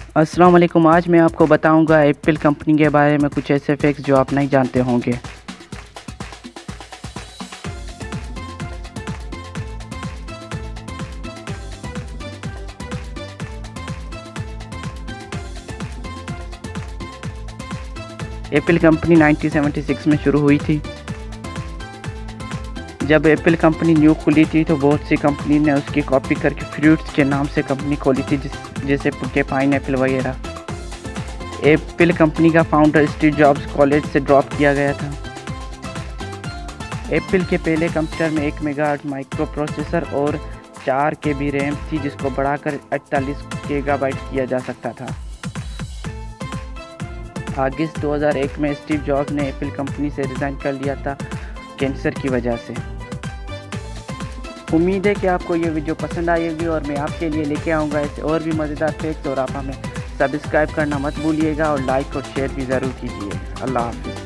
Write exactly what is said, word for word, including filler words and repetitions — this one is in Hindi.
अस्सलाम वालेकुम। आज मैं आपको बताऊंगा एप्पल कंपनी के बारे में कुछ ऐसे फैक्ट्स जो आप नहीं जानते होंगे। एप्पल कंपनी उन्नीस सौ छिहत्तर में शुरू हुई थी। जब एप्पल कंपनी न्यू खुली थी तो बहुत सी कंपनी ने उसकी कॉपी करके फ्रूट्स के नाम से कंपनी खोली थी, जिस जैसे के पाइन एप्पल वगैरह। एप्पल कंपनी का फाउंडर स्टीव जॉब्स कॉलेज से ड्रॉप किया गया था। एप्पल के पहले कंप्यूटर में एक मेगाहर्ट्ज़ माइक्रो प्रोसेसर और चार के बी रैम थी, जिसको बढ़ाकर अड़तालीस गीगाबाइट किया जा सकता था। अगस्त दो हज़ार एक में स्टीव जॉब्स ने एप्पल कंपनी से रिज़ाइन कर लिया था कैंसर की वजह से। उम्मीद है कि आपको ये वीडियो पसंद आएगी और मैं आपके लिए लेके आऊँगा ऐसे और भी मज़ेदार फैक्ट्स, और आप हमें सब्सक्राइब करना मत भूलिएगा और लाइक और शेयर भी ज़रूर कीजिए। अल्लाह हाफ़िज़।